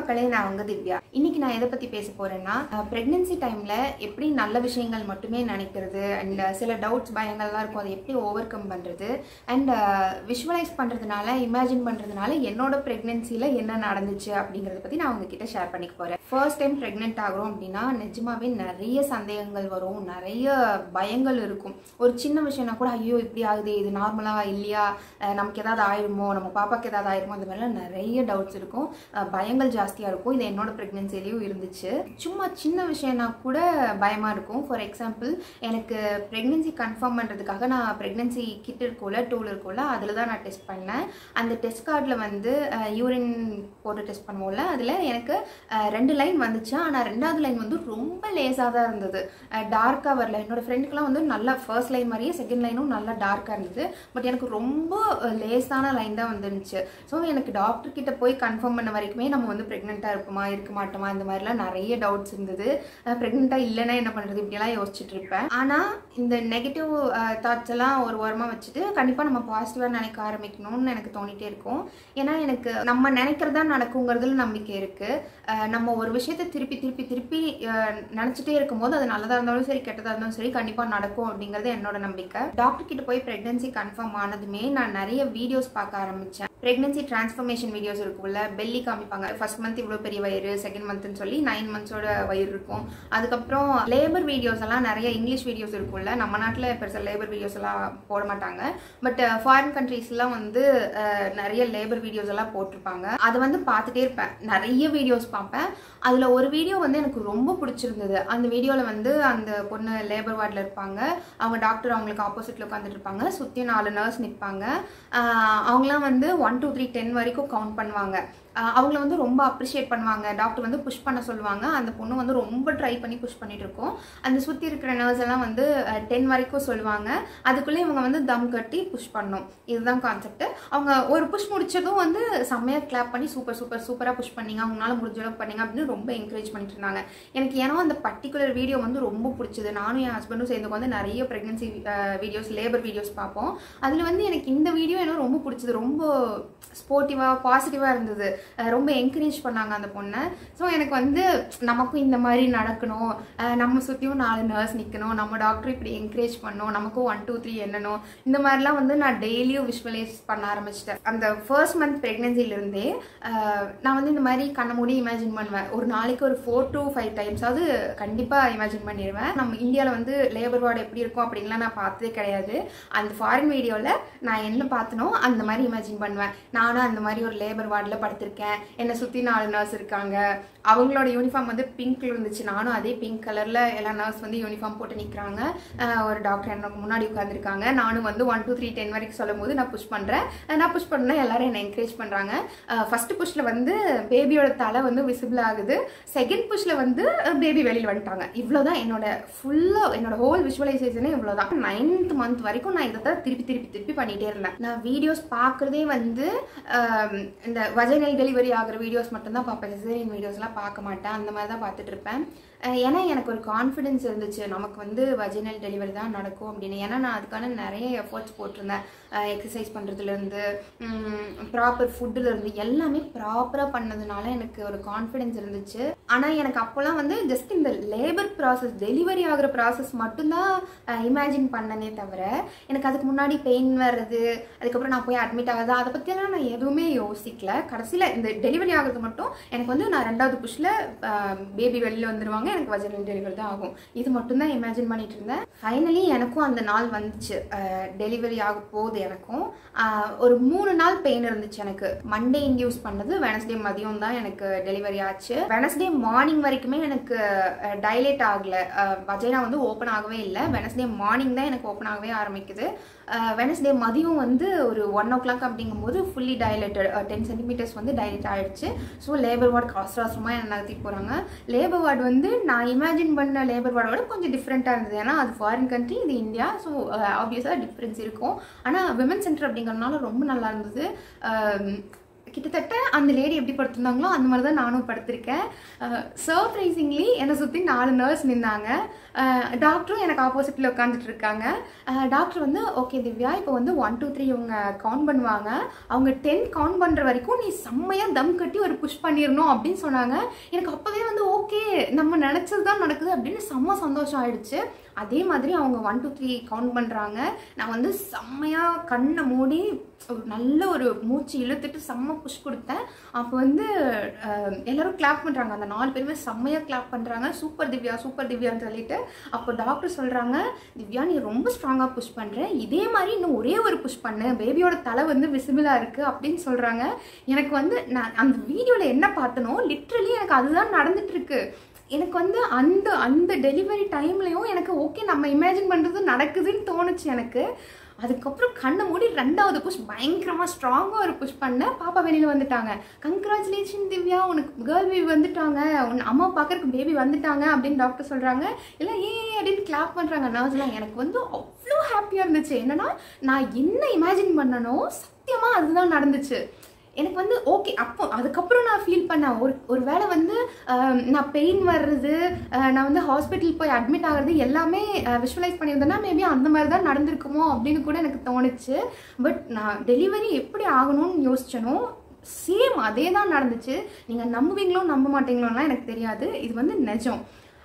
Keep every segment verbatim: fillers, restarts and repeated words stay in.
மக்களே, நான் உங்க திவ்யா. இன்னைக்கு நான் எதை பத்தி பேச போறேன்னா, பிரெக்னன்சி டைம்ல எப்படி நல்ல விஷயங்கள் மட்டுமே நினைக்கிறது அண்ட் சில டவுட்ஸ் பயங்கள்லாம் இருக்கும், அதை எப்படி ஓவர் கம் பண்றது அண்ட் விஷுவலைஸ் பண்றதுனால, இமேஜின் பண்றதுனால என்னோட பிரெக்னன்சில என்ன நடந்துச்சு அப்படிங்கறத பத்தி நான் உங்ககிட்ட ஷேர் பண்ணிக்க போறேன். ஃபர்ஸ்ட் டைம் பிரெக்னென்ட் ஆகிறோம் அப்படின்னா நிஜமாவே நிறைய சந்தேகங்கள் வரும், நிறைய பயங்கள் இருக்கும். ஒரு சின்ன விஷயம்னா கூட ஐயோ இப்படி ஆகுது, இது நார்மலா இல்லையா, நமக்கு ஏதாவது ஆயிடுமோ, நம்ம பாப்பாக்கு ஏதாவது ஆயிடுமோ, அந்த மாதிரிலாம் நிறைய டவுட்ஸ் இருக்கும், பயங்கள் ஜாஸ்தியாக இருக்கும். இது என்னோட ப்ரெக்னென்சிலையும் இருந்துச்சு. சும்மா சின்ன விஷயம்னா கூட பயமாக இருக்கும். ஃபார் எக்ஸாம்பிள், எனக்கு ப்ரெக்னென்சி கன்ஃபார்ம் பண்ணுறதுக்காக நான் ப்ரெக்னென்சி கிட் இருக்கும்ல, டூல் இருக்கும்ல, அதில் தான் நான் டெஸ்ட் பண்ணேன். அந்த டெஸ்ட் கார்டில் வந்து யூரின் போட்டு டெஸ்ட் பண்ணுவோம்ல, அதில் எனக்கு ரெண்டு லைன் வந்துச்சு. ஆனால் ரெண்டாவது லைன் வந்து ரொம்ப லேஸாக தான் இருந்தது, டார்க்காக வரல. என்னோடய ஃப்ரெண்டுக்கெலாம் வந்து நல்லா ஃபர்ஸ்ட் லைன் மாதிரியே செகண்ட் லைனும் நல்லா டார்க்காக இருந்தது. பட் எனக்கு ரொம்ப லேஸான லைன் தான் வந்துருந்துச்சு. ஸோ எனக்கு டாக்டர் கிட்ட போய் கன்ஃபார்ம் பண்ண வரைக்குமே நம்ம வந்து ப்ரெக்னெண்ட்டாக இருப்போமா இருக்க மாட்டோமா இந்த மாதிரிலாம் நிறைய டவுட்ஸ் இருந்தது. ப்ரெக்னெண்ட்டாக இல்லைன்னா என்ன பண்ணுறது இப்படியெல்லாம் யோசிச்சுட்டு இருப்பேன். ஆனால் இந்த நெகட்டிவ் தாட்ஸ் எல்லாம் ஒரு ஓரமாக வச்சுட்டு கண்டிப்பாக நம்ம பாசிட்டிவாக நினைக்க ஆரம்பிக்கணும்னு எனக்கு தோணிகிட்டே இருக்கும். ஏன்னா எனக்கு நம்ம நினைக்கிறதா நடக்குங்கிறதுல நம்பிக்கை இருக்குது. நம்ம ஒரு விஷயத்தை திருப்பி திருப்பி திருப்பி நினச்சிட்டே இருக்கும்போது அது நல்லதாக இருந்தாலும் சரி கெட்டதாக இருந்தாலும் சரி கண்டிப்பாக நடக்கும் அப்படிங்கிறது என்னோட நம்பிக்கை. டாக்டர் கிட்ட போய் ப்ரெக்னன்சி கன்ஃபார்ம் ஆனதுமே நான் நிறைய வீடியோஸ் பார்க்க ஆரம்பித்தேன். ப்ரெக்னன்சி டிரான்ஸ்ஃபர்மேஷன் வீடியோஸ் இருக்கும்ல, பெல்லி காமிப்பாங்க. ஃபர்ஸ்ட் மந்த் இவ்வளோ பெரிய வயிறு, செகண்ட் மந்த்னு சொல்லி நைன் மந்த்ஸோட வயிறு இருக்கும். அதுக்கப்புறம் லேபர் வீடியோஸ் எல்லாம் நிறைய இங்கிலீஷ் வீடியோஸ் இருக்கும்ல. நம்ம நாட்டில் பெருசாக லேபர் வீடியோஸ் எல்லாம் போட மாட்டாங்க, பட் ஃபாரின் கண்ட்ரீஸ்லாம் வந்து நிறைய லேபர் வீடியோஸ் எல்லாம் போட்டிருப்பாங்க. அதை வந்து பார்த்துட்டே இருப்பேன், நிறைய வீடியோஸ் பார்ப்பேன். அதில் ஒரு வீடியோ வந்து எனக்கு ரொம்ப பிடிச்சிருந்தது. அந்த வீடியோவில் வந்து அந்த பொண்ணு லேபர் வார்டில் இருப்பாங்க, அவங்க டாக்டர் அவங்களுக்கு ஆப்போசிட்டில் உட்காந்துட்டு இருப்பாங்க, சுற்றி நாலு நர்ஸ் நிற்பாங்க. அவங்களாம் வந்து ஒன் டூ த்ரீ டென் வரைக்கும் கவுண்ட் பண்ணுவாங்க. அவங்கள வந்து ரொம்ப அப்ரிஷியேட் பண்ணுவாங்க. டாக்டர் வந்து புஷ் பண்ண சொல்லுவாங்க. அந்த பொண்ணு வந்து ரொம்ப ட்ரை பண்ணி புஷ் பண்ணிட்டு இருக்கோம். அந்த சுற்றி இருக்கிற நர்ஸ் எல்லாம் வந்து டென் வரைக்கும் சொல்லுவாங்க. அதுக்குள்ளே இவங்க வந்து தம் கட்டி புஷ் பண்ணணும். இதுதான் கான்செப்ட். அவங்க ஒரு புஷ் முடிச்சதும் வந்து செம்மையாக கிளாப் பண்ணி சூப்பர் சூப்பர் சூப்பராக புஷ் பண்ணீங்க, அவங்களால முடிஞ்ச அளவுக்கு பண்ணீங்க அப்படின்னு ரொம்ப என்கரேஜ் பண்ணிட்டு இருந்தாங்க. எனக்கு ஏன்னா அந்த பர்டிகுலர் வீடியோ வந்து ரொம்ப பிடிச்சது. நானும் என் ஹஸ்பண்டும் சேர்ந்து வந்து நிறைய ப்ரெக்னன்சி வீடியோஸ், லேபர் வீடியோஸ் பார்ப்போம். அதில் வந்து எனக்கு இந்த வீடியோ எனக்கு ரொம்ப பிடிச்சது. ரொம்ப ஸ்போர்ட்டிவாக பாசிட்டிவாக இருந்தது, ரொம்ப என்கரேஜ் பண்ணாங்க அந்த பொண்ணை. ஸோ எனக்கு வந்து நமக்கும் இந்த மாதிரி நடக்கணும், நம்ம சுற்றியும் நாலு நர்ஸ் நிற்கணும், நம்ம டாக்டர் இப்படி என்கரேஜ் பண்ணணும், நமக்கும் ஒன் டூ த்ரீ என்னணும், இந்த மாதிரிலாம் வந்து நான் டெய்லியும் விஷுவலைஸ் பண்ண ஆரம்பிச்சிட்டேன். அந்த ஃபர்ஸ்ட் மந்த் ப்ரெக்னன்சிலேருந்தே நான் வந்து இந்த மாதிரி கண்ண மூடி இமேஜின் பண்ணுவேன். ஒரு நாளைக்கு ஒரு ஃபோர் டு ஃபைவ் டைம்ஸாவது கண்டிப்பாக இமேஜின் பண்ணிடுவேன். நம்ம இந்தியாவில் வந்து லேபர் வார்டு எப்படி இருக்கும் அப்படின்லாம் நான் பார்த்ததே கிடையாது. அந்த ஃபாரின் வீடியோவில் நான் என்ன பார்த்தனோ அந்த மாதிரி இமேஜின் பண்ணுவேன். நானும் அந்த மாதிரி ஒரு லேபர் வார்டில் படுத்திருக்கேன், என்னை சுற்றி நாலு நர்ஸ் இருக்காங்க, அவங்களோட யூனிஃபார்ம் வந்து பிங்க்ல இருந்துச்சு, நானும் அதே பிங்க் கலரில் எல்லா நர்ஸ் வந்து யூனிஃபார்ம் போட்டு நிற்கிறாங்க. ஒரு டாக்டர் எனக்கு முன்னாடி உட்காந்துருக்காங்க. நானும் வந்து ஒன் டூ த்ரீ டென் வரைக்கும் சொல்லும் போது நான் புஷ் பண்ணுறேன். நான் புஷ் பண்ணேன், எல்லாரும் என்னை என்கரேஜ் பண்ணுறாங்க. ஃபர்ஸ்ட் புஷ்ல வந்து பேபியோட தலை வந்து விசிபிள் ஆகுது, செகண்ட் புஷ்ல வந்து பேபி வெளியில் வந்துட்டாங்க. இவ்வளோதான் என்னோட ஃபுல்லாக என்னோட ஹோல் விஷுவலைசேஷனே இவ்வளோதான். நைன்த் மந்த் வரைக்கும் நான் இதை தான் திருப்பி திருப்பி திருப்பி பண்ணிகிட்டே இருந்தேன். நான் வீடியோஸ் பார்க்குறதே வந்து இந்த வஜைனல் டெலிவரி ஆகிற வீடியோஸ் மட்டும்தான் பார்ப்பேன், சிசேரியன் வீடியோஸ்லாம் பார்க்க மாட்டேன். அந்த மாதிரி தான் பார்த்துட்டு இருப்பேன். ஏன்னா எனக்கு ஒரு கான்ஃபிடென்ஸ் இருந்துச்சு, நமக்கு வந்து வஜைனல் டெலிவரி தான் நடக்கும் அப்படின்னு. ஏன்னா நான் அதுக்கான நிறைய எஃபர்ட்ஸ் போட்டிருந்தேன். எக்ஸசைஸ் பண்ணுறதுலேருந்து ப்ராப்பர் ஃபுட்டுலேருந்து எல்லாமே ப்ராப்பராக பண்ணதுனால எனக்கு ஒரு கான்ஃபிடென்ஸ் இருந்துச்சு. ஆனால் எனக்கு அப்போல்லாம் வந்து ஜஸ்ட் இந்த லேபர் ப்ராசஸ், டெலிவரி ஆகிற ப்ராசஸ் மட்டும்தான் இமேஜின் பண்ணனே தவிர எனக்கு அதுக்கு முன்னாடி பெயின் வர்றது, அதுக்கப்புறம் நான் போய் அட்மிட் ஆகுது, அதை பற்றியெல்லாம் நான் எதுவுமே யோசிக்கல. கடைசியில் இந்த டெலிவரி ஆகிறது மட்டும் எனக்கு வந்து நான் ரெண்டாவது புஷ்ல பேபி வெளியில் வந்துடுவாங்க, எனக்கு வஜைனல் டெலிவரி தான் ஆகும், இது மட்டும்தான் இமேஜின் பண்ணிட்டு இருந்தேன். ஃபைனலி எனக்கும் அந்த நாள் வந்துச்சு, டெலிவரி ஆக போகுது. எனக்கும் ஒரு மூணு நாள் பெயின் இருந்துச்சு. எனக்கு மண்டே இன்டியூஸ் பண்ணது, வெனஸ்டே மதியம் தான் எனக்கு டெலிவரி ஆச்சு. வெனஸ்டே மார்னிங் வரைக்குமே எனக்கு டைலேட் ஆகல, வஜைனா வந்து ஓப்பன் ஆகவே இல்லை. வெனஸ்டே மார்னிங் தான் எனக்கு ஓப்பன் ஆகவே ஆரம்பிக்குது. வெனஸ்டே மதியம் வந்து ஒரு ஒன் ஓ கிளாக் அப்படிங்கும்போது ஃபுல்லி டைலேட்டட், டென் சென்டிமீட்டர்ஸ் வந்து டைலேட் ஆகிடுச்சு. ஸோ லேபர் வார்டு அவசர அவசரமாக என்ன நடத்திட்டு போகிறாங்க. லேபர் வார்டு வந்து நான் இமேஜின் பண்ண லேபர் வார்டோட கொஞ்சம் டிஃப்ரெண்ட்டாக இருந்தது. ஏன்னா அது ஃபாரின் கண்ட்ரி, இது இந்தியா. ஸோ ஆப்வியஸாக டிஃப்ரென்ஸ் இருக்கும். ஆனால் விமன் சென்டர் அப்படிங்கிறதுனால ரொம்ப நல்லா இருந்தது. கிட்டத்தட்ட அந்த லேடி எப்படி படுத்திருந்தாங்களோ அந்த மாதிரி தான் நானும் படுத்திருக்கேன். சர்ப்ரைசிங்லி என்னை சுற்றி நாலு நர்ஸ் நின்னாங்க. டாக்டரும் எனக்கு ஆப்போசிட்டில் உட்காந்துட்டு இருக்காங்க. டாக்டர் வந்து ஓகே திவ்யா, இப்போ வந்து ஒன் டூ த்ரீ இவங்க கவுண்ட் பண்ணுவாங்க, அவங்க டென் கவுண்ட் பண்ணுற வரைக்கும் நீ செம்மையாக தம் கட்டி ஒரு புஷ் பண்ணிடணும் அப்படின்னு சொன்னாங்க. எனக்கு அப்போவே வந்து ஓகே நம்ம நினச்சது தான் நடக்குது அப்படின்னு செம்ம சந்தோஷம் ஆயிடுச்சு. அதே மாதிரி அவங்க ஒன் டூ த்ரீ கவுண்ட் பண்ணுறாங்க. நான் வந்து செம்மையாக கண்ணை மூடி ஒரு நல்ல ஒரு மூச்சு இழுத்துட்டு செம்ம புஷ் கொடுத்தேன். அப்போ வந்து எல்லோரும் கிளாப் பண்ணுறாங்க. அந்த நாலு பேருமே செம்மையாக கிளாப் பண்ணுறாங்க. சூப்பர் திவ்யா சூப்பர் திவ்யான்னு சொல்லிட்டு அப்போ டாக்டர் சொல்கிறாங்க, திவ்யா நீ ரொம்ப ஸ்ட்ராங்காக புஷ் பண்ணுற, இதே மாதிரி இன்னும் ஒரே ஒரு புஷ் பண்ணு, பேபியோட தலை வந்து விசிபிளாக இருக்குது அப்படின்னு சொல்கிறாங்க. எனக்கு வந்து நான் அந்த வீடியோவில் என்ன பார்த்தனோ லிட்ரலி எனக்கு அதுதான் நடந்துட்டுருக்கு. எனக்கு வந்து அந்த அந்த டெலிவரி டைம்லையும் எனக்கு ஓகே நம்ம இமேஜின் பண்ணுறது நடக்குதுன்னு தோணுச்சு எனக்கு. அதுக்கப்புறம் கண்ணை மூடி ரெண்டாவது புஷ் பயங்கரமாக ஸ்ட்ராங்காக ஒரு புஷ் பண்ணேன். பாப்பா வெளியில் வந்துட்டாங்க. கங்க்ராச்சுலேஷன் திவ்யா, உனக்கு கேர்ள் பேபி வந்துட்டாங்க, உன் அம்மா பார்க்கறதுக்கு பேபி வந்துட்டாங்க அப்படின்னு டாக்டர் சொல்கிறாங்க. இல்லை ஏ அப்படின்னு கிளாப் பண்ணுறாங்க நர்ஸ்லாம். எனக்கு வந்து அவ்வளோ ஹாப்பியாக இருந்துச்சு. என்னன்னா நான் என்ன இமேஜின் பண்ணனோ சத்தியமாக அதுதான் நடந்துச்சு. எனக்கு வந்து ஓகே அப்போ அதுக்கப்புறம் நான் ஃபீல் பண்ணேன் ஒரு ஒரு வேளை வந்து நான் பெயின் வர்றது, நான் வந்து ஹாஸ்பிட்டல் போய் அட்மிட் ஆகிறது எல்லாமே விஷுவலைஸ் பண்ணியிருந்தேன்னா மேபி அந்த மாதிரி தான் நடந்திருக்குமோ அப்படின்னு கூட எனக்கு தோணுச்சு. பட் நான் டெலிவரி எப்படி ஆகணும்னு யோசிச்சனோ சேம் அதே தான் நடந்துச்சு. நீங்கள் நம்புவீங்களோ நம்ப மாட்டீங்களோலாம் எனக்கு தெரியாது. இது வந்து நிஜம்.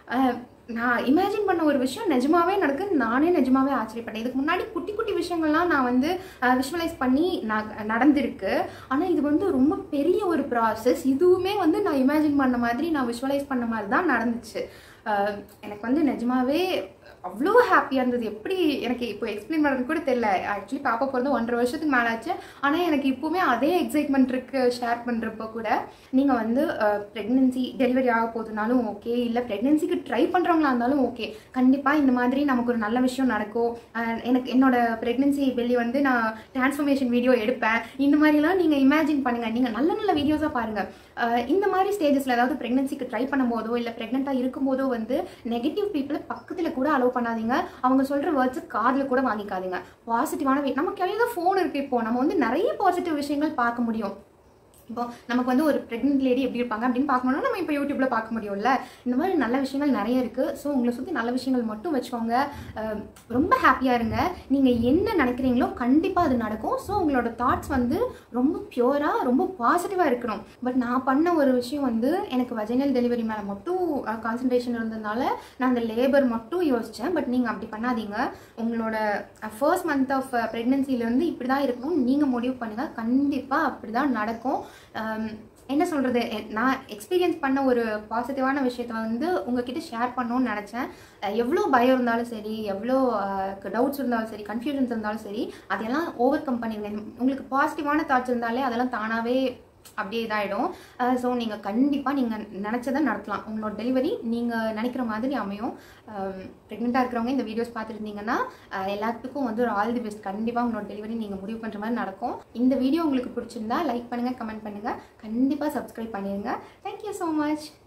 நான் இமேஜின் பண்ண ஒரு விஷயம் நிஜமாவே நடக்கு. நானே நிஜமாவே ஆச்சரியப்பட்டேன். இதுக்கு முன்னாடி குட்டி குட்டி விஷயங்கள்லாம் நான் வந்து விஷுவலைஸ் பண்ணி நான் நடந்திருக்கு. ஆனால் இது வந்து ரொம்ப பெரிய ஒரு ப்ராசஸ். இதுவுமே வந்து நான் இமேஜின் பண்ண மாதிரி நான் விஷுவலைஸ் பண்ண மாதிரி தான் நடந்துச்சு. எனக்கு வந்து நிஜமாவே அவ்வளோ ஹாப்பியாக இருந்தது. எப்படி எனக்கு இப்போ எக்ஸ்பிளைன் பண்ணுறது கூட தெரியல. ஆக்சுவலி பாப்பா பிறந்து ஒன்றரை வருஷத்துக்கு மேலே ஆச்சு. ஆனால் எனக்கு இப்போவுமே அதே எக்ஸைட்மெண்ட் இருக்குது ஷேர் பண்ணுறப்போ கூட. நீங்கள் வந்து ப்ரெக்னென்சி டெலிவரி ஆக போதுனாலும் ஓகே, இல்லை ப்ரெக்னென்சிக்கு ட்ரை பண்ணுறவங்களா இருந்தாலும் ஓகே, கண்டிப்பாக இந்த மாதிரி நமக்கு ஒரு நல்ல விஷயம் நடக்கும். எனக்கு என்னோட ப்ரெக்னென்சி பெல்லி வந்து நான் டிரான்ஸ்ஃபர்மேஷன் வீடியோ எடுப்பேன். இந்த மாதிரிலாம் நீங்கள் இமேஜின் பண்ணுங்கள். நீங்கள் நல்ல நல்ல வீடியோஸாக பாருங்கள். இந்த மாதிரி ஸ்டேஜஸில் அதாவது ப்ரெக்னென்சிக்கு ட்ரை பண்ணும்போதோ இல்லை ப்ரெக்னெண்ட்டாக இருக்கும்போதோ வந்து நெகட்டிவ் பீப்புளை பக்கத்தில் கூட அலோவ் பண்ணாதீங்க. அவங்க சொல்கிற வேர்ட்ஸு காதில் கூட வாங்கிக்காதீங்க. பாசிட்டிவான நம்ம கையில் தான் ஃபோன் இருக்குது. இப்போது நம்ம வந்து நிறைய பாசிட்டிவ் விஷயங்கள் பார்க்க முடியும். இப்போ நமக்கு வந்து ஒரு ப்ரெக்னென்ட் லேடி எப்படி இருப்பாங்க அப்படின்னு பார்க்கணும்னா நம்ம இப்போ யூடியூப்பில் பார்க்க முடியும்ல. இந்த மாதிரி நல்ல விஷயங்கள் நிறைய இருக்குது. ஸோ உங்களை சுற்றி நல்ல விஷயங்கள் மட்டும் வச்சுக்கோங்க. ரொம்ப ஹாப்பியாக இருங்க. நீங்கள் என்ன நினைக்கிறீங்களோ கண்டிப்பாக அது நடக்கும். ஸோ உங்களோட தாட்ஸ் வந்து ரொம்ப பியூராக ரொம்ப பாசிட்டிவாக இருக்கணும். பட் நான் பண்ண ஒரு விஷயம் வந்து எனக்கு வஜைனல் டெலிவரி மேலே மட்டும் கான்சன்ட்ரேஷன் இருந்ததுனால நான் அந்த லேபர் மட்டும் யோசித்தேன். பட் நீங்கள் அப்படி பண்ணாதீங்க. உங்களோட ஃபர்ஸ்ட் மந்த் ஆஃப் ப்ரெக்னென்சிலேருந்து இப்படி தான் இருக்கணும் நீங்கள் முடிவு பண்ணுங்கள். கண்டிப்பாக அப்படி தான் நடக்கும். என்ன சொல்கிறது, நான் எக்ஸ்பீரியன்ஸ் பண்ண ஒரு பாசிட்டிவான விஷயத்தை வந்து உங்ககிட்ட ஷேர் பண்ணணும்னு நினச்சேன். எவ்வளோ பயம் இருந்தாலும் சரி, எவ்வளோ டவுட்ஸ் இருந்தாலும் சரி, கன்ஃபியூஷன்ஸ் இருந்தாலும் சரி, அதெல்லாம் ஓவர் கம் பண்ணிடுங்க. உங்களுக்கு பாசிட்டிவான தாட்ஸ் இருந்தாலே அதெல்லாம் தானாகவே அப்படியே இதாகிடும். ஸோ நீங்கள் கண்டிப்பாக நீங்கள் நினச்சதை நடத்தலாம். உங்களோட டெலிவரி நீங்கள் நினைக்கிற மாதிரி அமையும். ப்ரெக்னெண்ட்டாக இருக்கிறவங்க இந்த வீடியோஸ் பார்த்துருந்தீங்கன்னா எல்லாத்துக்கும் வந்து ஒரு ஆல் தி பெஸ்ட். கண்டிப்பாக உங்களோட டெலிவரி நீங்கள் முடிவு பண்ணுற மாதிரி நடக்கும். இந்த வீடியோ உங்களுக்கு பிடிச்சிருந்தா லைக் பண்ணுங்கள், கமெண்ட் பண்ணுங்கள், கண்டிப்பாக சப்ஸ்கிரைப் பண்ணிடுங்க. Thank you so much.